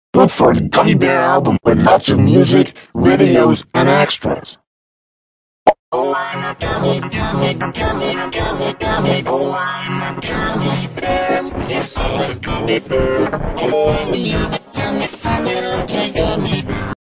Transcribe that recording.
Look for the Gummy Bear album with lots of music, videos, and extras. Oh, I'm a gummy, gummy, gummy, gummy, gummy. Oh, I'm a gummy bear. Yes, I'm a gummy bear. Oh, I'm a gummy, funny little pig.